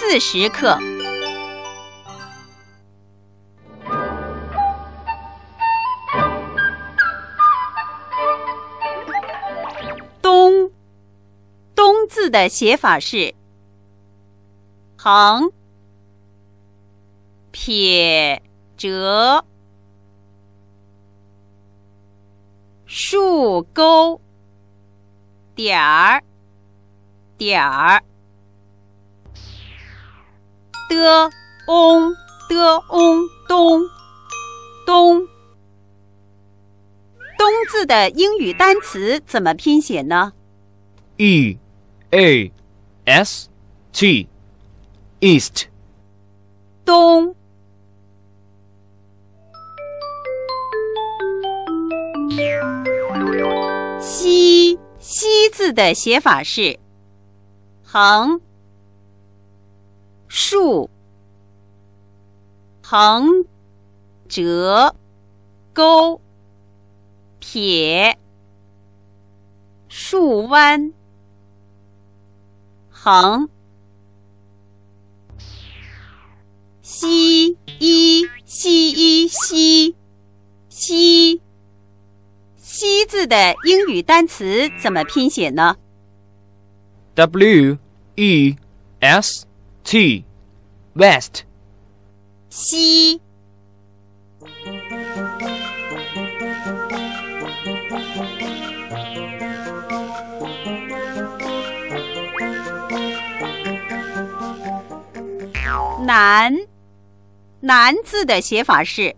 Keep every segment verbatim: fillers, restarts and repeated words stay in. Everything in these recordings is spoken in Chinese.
四十克。冬，冬字的写法是横、撇、折、竖钩、点儿、点儿。的、翁、的、翁、冬、冬。冬字的英语单词怎么拼写呢？ E A S T East 冬。西，西字的写法是横、竖、横、折、钩、撇、竖弯、横。西医，西医，西，西。西字的英语单词怎么拼写呢？ W E S T West 西。南，南字的写法是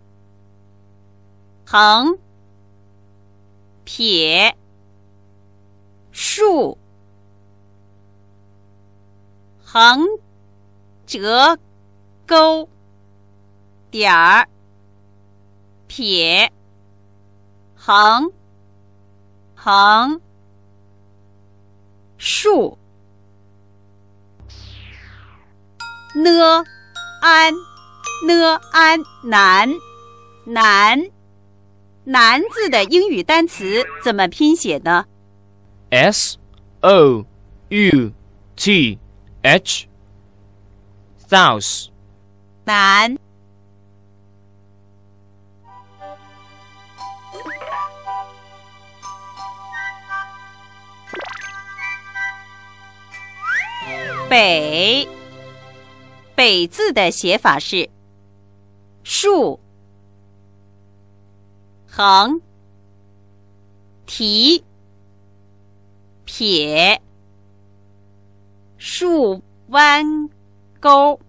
横、撇、竖、横、折、钩、点儿、撇、横、横、竖。呢安，呢安南，南。南字的英语单词怎么拼写呢？ S O U T H South 南。北，北字的写法是竖、横、提、撇、竖弯钩。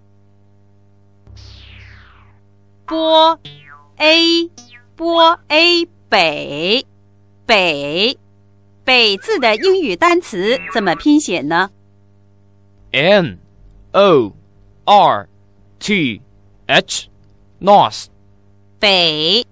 波 A 波 A 北，北。北字的英语单词怎么拼写呢？ N O R T H North 北。